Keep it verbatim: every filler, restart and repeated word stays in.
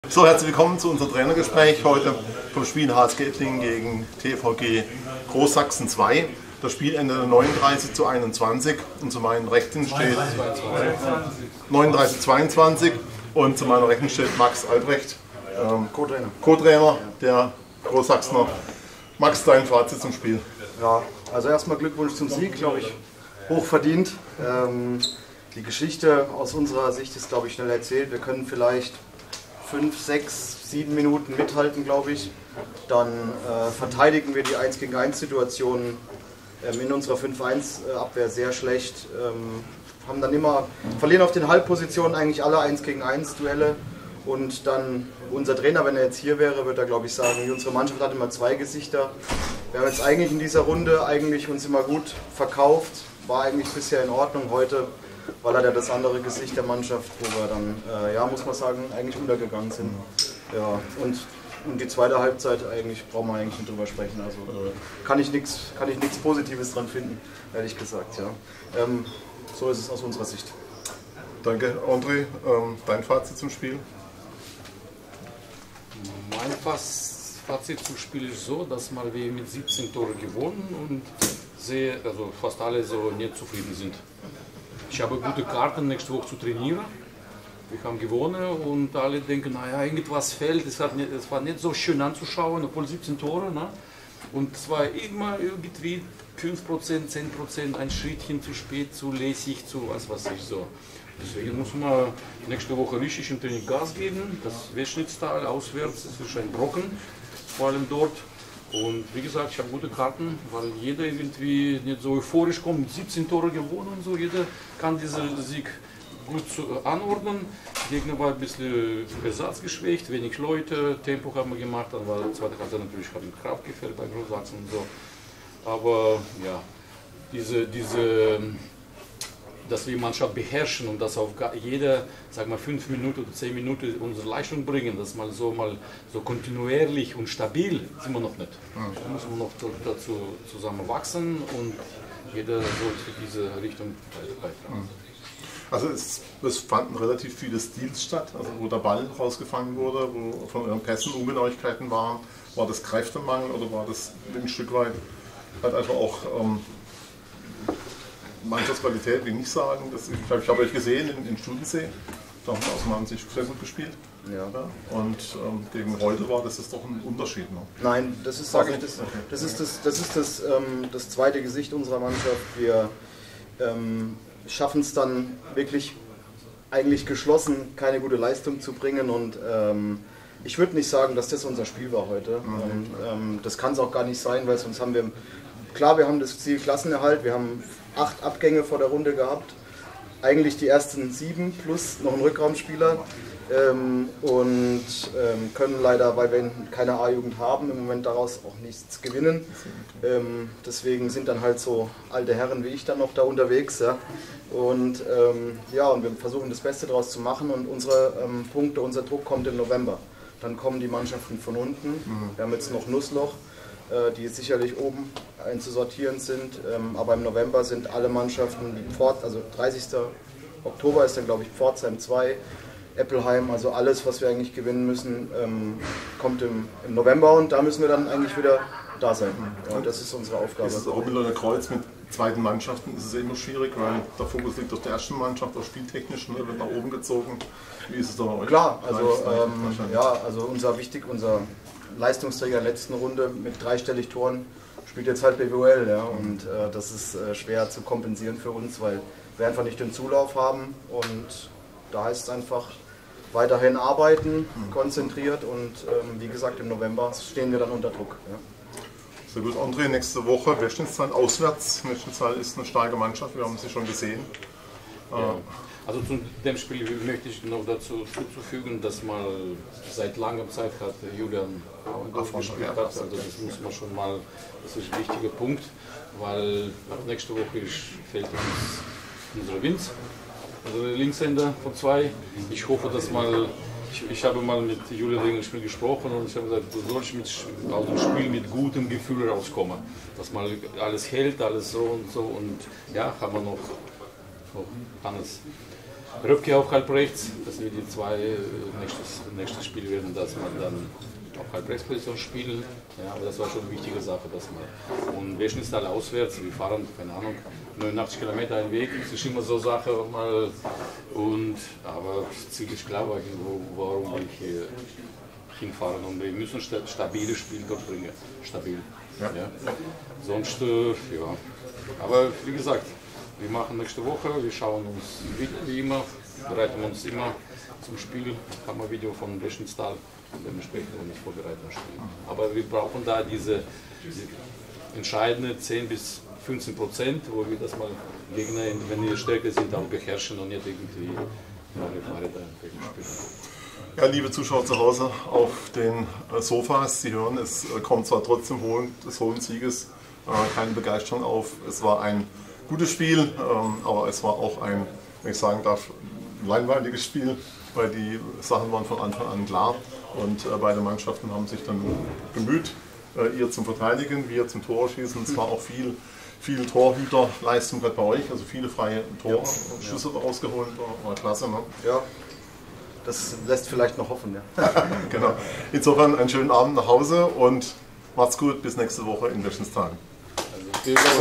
So, herzlich willkommen zu unserem Trainergespräch heute vom Spiel H S G Ettlingen gegen T V G Großsachsen zwei. Das Spiel endete neununddreißig zu einundzwanzig und zu meinen Rechten steht neununddreißig zu zweiundzwanzig und zu meiner Rechten steht Max Albrecht, ähm, Co-Trainer, Co-Trainer der Großsachsener. Max, dein Fazit zum Spiel? Ja, also erstmal Glückwunsch zum Sieg, glaube ich, hoch verdient. Ähm, die Geschichte aus unserer Sicht ist, glaube ich, schnell erzählt. Wir können vielleicht fünf, sechs, sieben Minuten mithalten, glaube ich. Dann äh, verteidigen wir die eins gegen eins Situation ähm, in unserer fünf eins Abwehr sehr schlecht. Ähm, haben dann immer, verlieren auf den Halbpositionen eigentlich alle eins gegen eins Duelle. Und dann unser Trainer, wenn er jetzt hier wäre, würde er, glaube ich, sagen, unsere Mannschaft hat immer zwei Gesichter. Wir haben jetzt eigentlich in dieser Runde eigentlich uns immer gut verkauft, war eigentlich bisher in Ordnung. Heute war leider das andere Gesicht der Mannschaft, wo wir dann, äh, ja, muss man sagen, eigentlich untergegangen sind. Ja, und, und die zweite Halbzeit eigentlich brauchen wir eigentlich nicht drüber sprechen. Also kann ich nichts, kann ich nichts Positives dran finden, ehrlich gesagt. Ja. Ähm, so ist es aus unserer Sicht. Danke, André. Ähm, dein Fazit zum Spiel? Mein Fazit zum Spiel ist so, dass mal wir mit siebzehn Toren gewonnen und sehr, also fast alle so nicht zufrieden sind. Ich habe gute Karten nächste Woche zu trainieren. Wir haben gewonnen und alle denken, naja, irgendwas fehlt. Es, hat nicht, es war nicht so schön anzuschauen, obwohl siebzehn Tore. Ne? Und es war immer irgendwie fünf Prozent, zehn Prozent, ein Schrittchen zu spät, zu lässig, zu was weiß ich so. Deswegen muss man nächste Woche richtig im Training Gas geben. Das Weschnitztal auswärts ist wahrscheinlich Brocken, vor allem dort. Und wie gesagt, ich habe gute Karten, weil jeder irgendwie nicht so euphorisch kommt, mit siebzehn Tore gewonnen und so. Jeder kann diesen Sieg gut anordnen. Der Gegner war ein bisschen ersatzgeschwächt, wenig Leute, Tempo haben wir gemacht. Dann war die zweite Halbzeit natürlich haben Kraft gefällt bei Großsachsen und so. Aber ja, diese, diese dass wir die Mannschaft beherrschen und dass auf jede, sag mal, fünf Minuten oder zehn Minuten unsere Leistung bringen, dass mal so mal so kontinuierlich und stabil sind wir noch nicht. Da müssen wir noch dazu zusammen wachsen und jeder sollte diese Richtung beitragen. Also es, es fanden relativ viele Steals statt, also wo der Ball rausgefangen wurde, wo von euren Pässen Ungenauigkeiten waren. War das Kräftemangel oder war das ein Stück weit halt einfach auch ähm, Mannschaftsqualität, will ich nicht sagen. Das, ich glaube, ich habe euch gesehen in, in Studensee, da haben wir aus meiner Sicht sehr gut gespielt. Ja. Ja, und ähm, gegen heute war das ist doch ein Unterschied. Ne? Nein, das ist, sage ich, das, das ist, das, das, ist das, ähm, das zweite Gesicht unserer Mannschaft. Wir ähm, schaffen es dann wirklich eigentlich geschlossen, keine gute Leistung zu bringen. Und ähm, ich würde nicht sagen, dass das unser Spiel war heute. Mhm. Und, ähm, das kann es auch gar nicht sein, weil sonst haben wir, klar, wir haben das Ziel Klassenerhalt, wir haben acht Abgänge vor der Runde gehabt, eigentlich die ersten sieben plus noch einen Rückraumspieler ähm, und ähm, können leider, weil wir keine A-Jugend haben, im Moment daraus auch nichts gewinnen. Ähm, deswegen sind dann halt so alte Herren wie ich dann noch da unterwegs. Ja. Und ähm, ja, und wir versuchen das Beste daraus zu machen und unsere ähm, Punkte, unser Druck kommt im November. Dann kommen die Mannschaften von unten, mhm. wir haben jetzt noch Nussloch, die sicherlich oben einzusortieren sind, aber im November sind alle Mannschaften, wie Pfort, also dreißigster Oktober ist dann glaube ich Pforzheim zwei, Eppelheim, also alles, was wir eigentlich gewinnen müssen, kommt im, im November und da müssen wir dann eigentlich wieder da sein. Ja, das ist unsere Aufgabe. Ist es auch mit einer Kreuz mit zweiten Mannschaften ist es immer schwierig, weil der Fokus liegt auf der ersten Mannschaft, auch spieltechnisch, ne, wird nach oben gezogen. Wie ist es da bei euch? Klar, also, ähm, ja, also unser wichtig, unser Leistungsträger in der letzten Runde mit dreistellig Toren spielt jetzt halt B W L, ja, und äh, das ist äh, schwer zu kompensieren für uns, weil wir einfach nicht den Zulauf haben und da heißt es einfach weiterhin arbeiten, konzentriert und ähm, wie gesagt im November stehen wir dann unter Druck. Ja. Sehr gut, André, nächste Woche Weschnitztal auswärts. Weschnitztal ist eine starke Mannschaft, wir haben sie schon gesehen. Ja. Also zu dem Spiel möchte ich noch dazu zufügen, dass mal seit langer Zeit hat Julian Auendorf gespielt hat. Also das muss man schon mal, das ist ein wichtiger Punkt, weil nächste Woche fehlt uns unser Winz, also der Linkshänder von zwei. Ich hoffe, dass mal, ich, ich habe mal mit Julian wegen dem Spiel gesprochen und ich habe gesagt, du sollst mit, aus dem Spiel mit gutem Gefühl rauskommen. Dass mal alles hält, alles so und so und ja, haben wir noch, noch Hannes Röpke auf halb rechts, das sind die zwei äh, nächstes, nächstes Spiel werden, dass man dann auf halb rechts Position spielen. Ja, aber das war schon eine wichtige Sache, dass man. Und Weschnistal auswärts, wir fahren, keine Ahnung, neunundachtzig Kilometer einen Weg, das ist immer so Sache mal. Und, aber ziemlich klar war, warum ich hier hinfahren und wir müssen stabile Spiele dort bringen. Stabil. Ja. Ja. Sonst, äh, ja. Aber wie gesagt, wir machen nächste Woche, wir schauen uns Video wie immer, bereiten uns immer zum Spiel, haben wir ein Video von Weschnistal und dementsprechend uns vorbereiten das Spiel. Aber wir brauchen da diese, diese entscheidende zehn bis fünfzehn Prozent, wo wir das mal Gegner, wenn die stärker sind, auch beherrschen und nicht irgendwie Fahre da spielen. Ja, liebe Zuschauer zu Hause auf den Sofas, Sie hören, es kommt zwar trotzdem hohen, des hohen Sieges keine Begeisterung auf. Es war ein gutes Spiel, aber es war auch ein, wenn ich sagen darf, langweiliges Spiel, weil die Sachen waren von Anfang an klar und beide Mannschaften haben sich dann bemüht, ihr zum Verteidigen, wir zum Torschießen. Es war auch viel, viel Torhüterleistung bei euch, also viele freie Torschüsse ja. rausgeholt, war, war klasse. Ne? Ja. Das lässt vielleicht noch hoffen, ja. Genau. Insofern einen schönen Abend nach Hause und macht's gut, bis nächste Woche in Weschnistal.